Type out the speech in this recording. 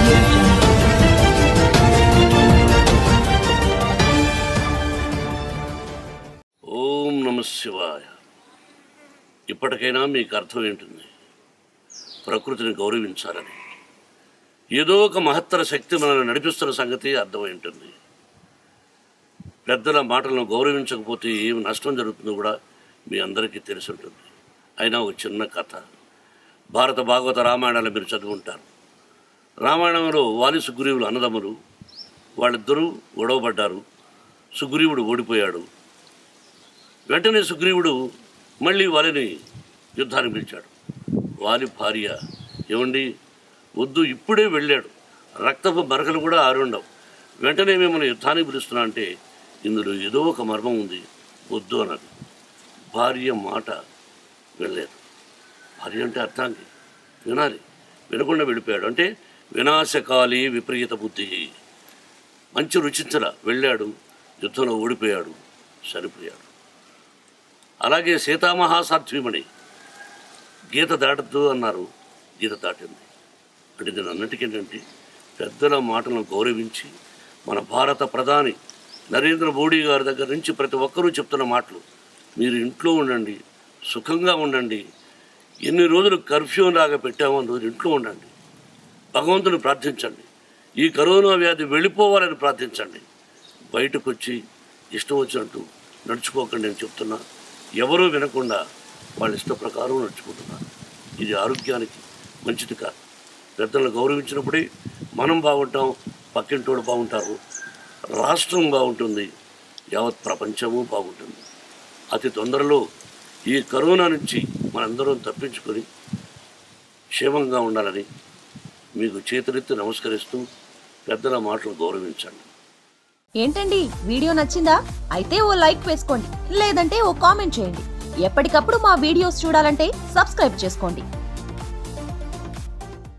ఓం నమః శివాయ. ఇప్పటికైనా మీకు అర్థం ఏంటుంది? ప్రకృతిని గౌరవించాలని, ఏదో ఒక మహత్తర శక్తి మనల్ని నడిపిస్తున్న సంగతి అర్థమై ఉంటుంది. పెద్దల మాటలను గౌరవించకపోతే ఏమి నష్టం జరుగుతుందో కూడా మీ అందరికీ తెలిసి ఉంటుంది. అయినా ఒక చిన్న కథ. భారత భాగవత రామాయణాలు మీరు చదువుకుంటారు. రామాయణంలో వాలి సుగ్రీవులు అన్నదమ్ములు. వాళ్ళిద్దరూ గొడవపడ్డారు. సుగ్రీవుడు ఓడిపోయాడు. వెంటనే సుగ్రీవుడు మళ్ళీ వాలిని యుద్ధానికి పిలిచాడు. వాలి భార్య, ఏమండి వద్దు, ఇప్పుడే వెళ్ళాడు, రక్తపు మరకలు కూడా ఆరుండవు, వెంటనే మిమ్మల్ని యుద్ధానికి పిలుస్తున్నా అంటే ఇందులో ఏదో ఒక మర్మం ఉంది, వద్దు అన్నది. భార్య మాట వెళ్ళలేదు. భార్య అంటే అర్థానికి వినాలి, వినకుండా వెళ్ళిపోయాడు. అంటే వినాశకాలి విపరీత బుద్ధి. మంచి రుచించల వెళ్ళాడు, యుద్ధంలో ఓడిపోయాడు, చనిపోయాడు. అలాగే సీతామహాసాధ్వీమణి గీత దాటద్దు అన్నారు, గీత దాటింది. అంటే దీని అన్నిటికేంటంటే పెద్దల మాటలను గౌరవించి, మన భారత ప్రధాని నరేంద్ర మోడీ గారి దగ్గర నుంచి ప్రతి ఒక్కరూ చెప్తున్న మాటలు, మీరు ఇంట్లో ఉండండి, సుఖంగా ఉండండి, ఎన్ని రోజులు కర్ఫ్యూ లాగా పెట్టామో అన్ని రోజులు ఇంట్లో ఉండండి, భగవంతుని ప్రార్థించండి, ఈ కరోనా వ్యాధి వెళ్ళిపోవాలని ప్రార్థించండి, బయటకు వచ్చి ఇష్టం వచ్చినట్టు నడుచుకోకండి అని చెప్తున్నా. ఎవరూ వినకుండా వాళ్ళ ఇష్ట ప్రకారం నడుచుకుంటున్నారు. ఇది ఆరోగ్యానికి మంచిది కాదు. పెద్దలను గౌరవించినప్పుడే మనం బాగుంటాం, పక్కింటోడు బాగుంటారు, రాష్ట్రం బాగుంటుంది, యావత్ ప్రపంచము బాగుంటుంది. అతి తొందరలో ఈ కరోనా నుంచి మనందరం తప్పించుకొని క్షేమంగా ఉండాలని మీకు చేతులెత్తి నమస్కరిస్తూ పెద్దల మాటలు గౌరవించండి. ఏంటండి, వీడియో నచ్చిందా? అయితే ఓ లైక్ వేసుకోండి, లేదంటే ఓ కామెంట్ చేయండి. ఎప్పటికప్పుడు మా వీడియోస్ చూడాలంటే సబ్స్క్రైబ్ చేసుకోండి.